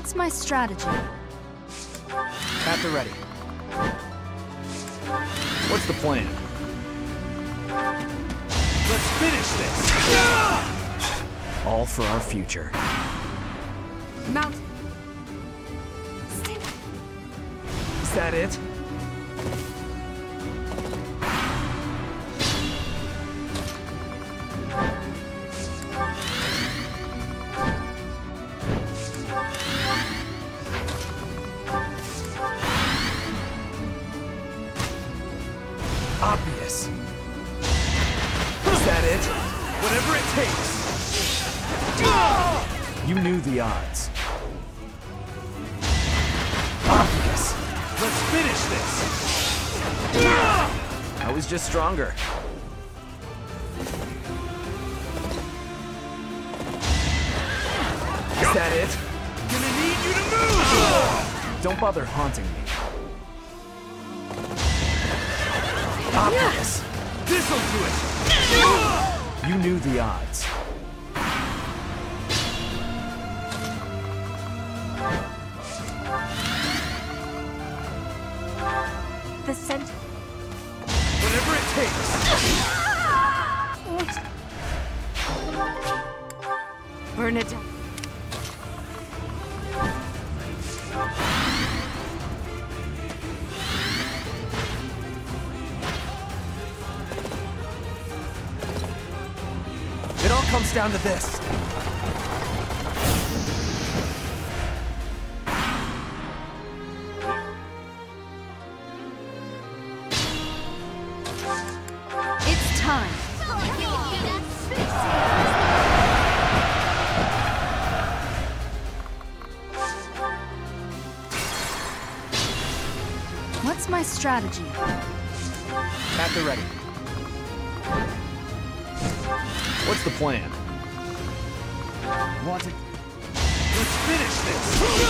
What's my strategy? At the ready. What's the plan? Let's finish this! All for our future. Mount. Is that it? Obvious. Is that it? Whatever it takes! You knew the odds. Obvious. Let's finish this! I was just stronger. Is that it? Gonna need you to move! Don't bother haunting me. Obvious. This'll do it! You knew the odds. The scent. Whatever it takes! Burn it down. It all comes down to this. It's time. What's my strategy? At the ready. What's the plan? Want it? Let's finish this!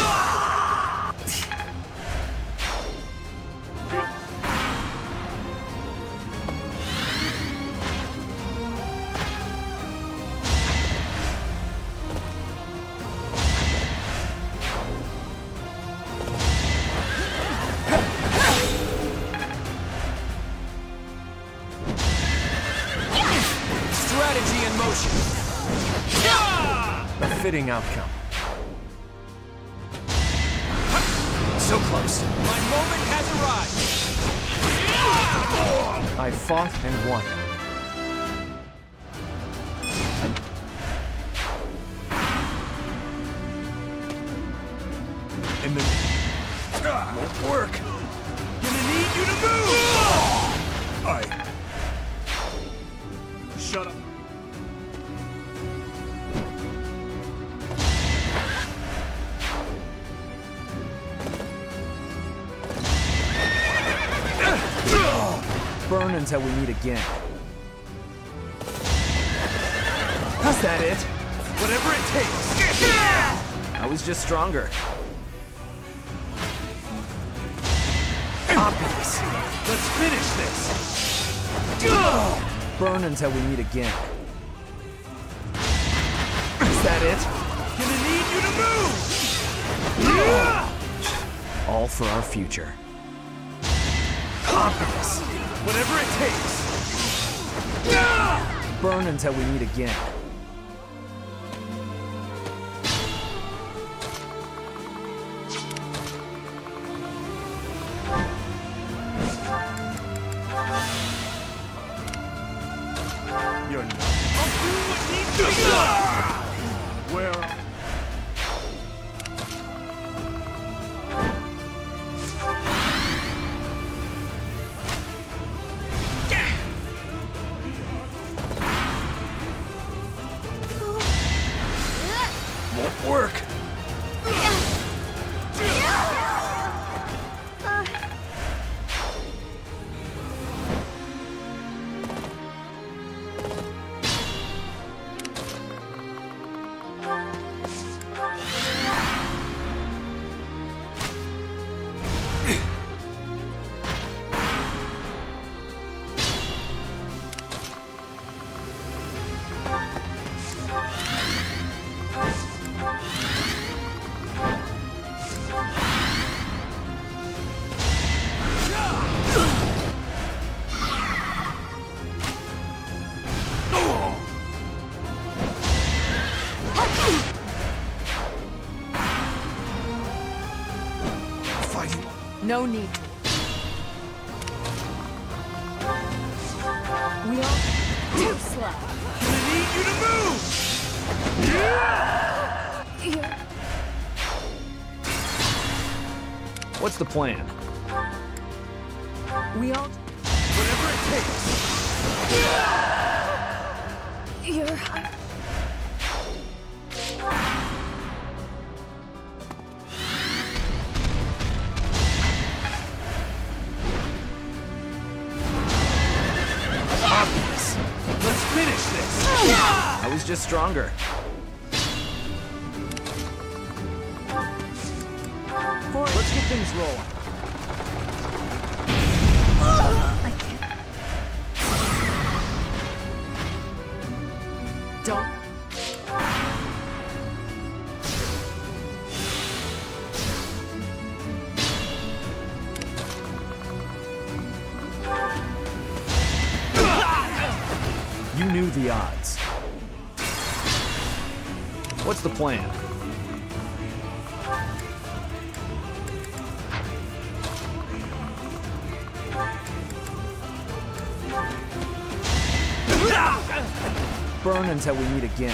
Strategy in motion. A fitting outcome. So close. My moment has arrived! I fought and won. And then won't work. Gonna need you to move! Shut up. Burn until we meet again. Is that it? Whatever it takes! I was just stronger. Obvious. Let's finish this! Burn until we meet again. Is that it? Gonna need you to move! All for our future. Obvious. Whatever it takes! Burn until we meet again. You're not. I'll do what needs to be done! Where? No need. We are too slow. I need you to move! Here. What's the plan? We all. Whatever it takes! Here. Obvious. Let's finish this! I was just stronger. Let's get things rolling. I can't. Don't. You knew the odds. What's the plan? Burn until we meet again.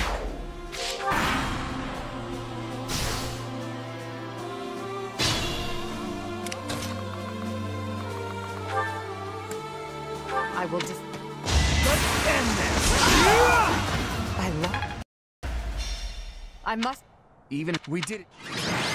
I will just. Let's end this! I love. I must. Even We did it.